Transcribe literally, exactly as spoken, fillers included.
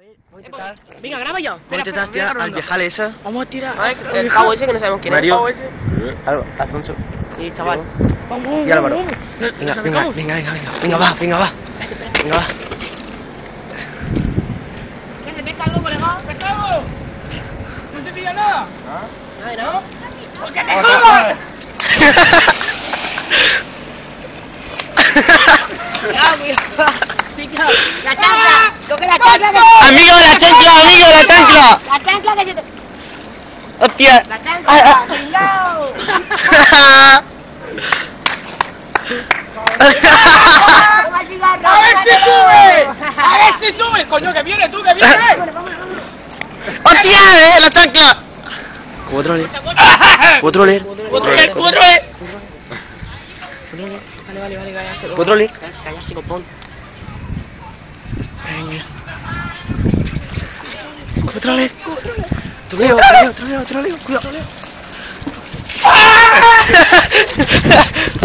ver, voy a intentar. Venga, graba ya. Voy a intentar tirar al viejale ese. Vamos a tirar. A ver, el pavo ese que no sabemos quién es. El Mario. pavo ese. Al- Alfonso. Y chaval. Vamos, Y Álvaro. vamos. Venga, ¿Nos venga, acercamos? venga, venga, venga. Venga, va, venga, va. Venga, va. ¿Qué se pesca algo, colega? ¡Pescado! ¿No se pilla nada? Nada, ¿no? ¿Por qué te jodas? Cuidado, cuidado. Sí, claro. La chancla. Coge la chancla que... Amigo, la chancla, amigo, la chancla. La chancla que se te... Hostia. La chancla. Cuidado. Toma el cigarro. ¡A ver si sube! ¡A ver si sube! ¡Coño, que viene tú, que viene! ¡Hostia, eh, la chancla! Cuatro ler. Cuatro ler. ¡Cuatro, eh! ¡Cuatro, eh! Vale, vale, vale, vale. Cuatro ler. Callarse, copón. Venga. Cuatro ler. Troleo, troleo, troleo, troleo. Cuidado.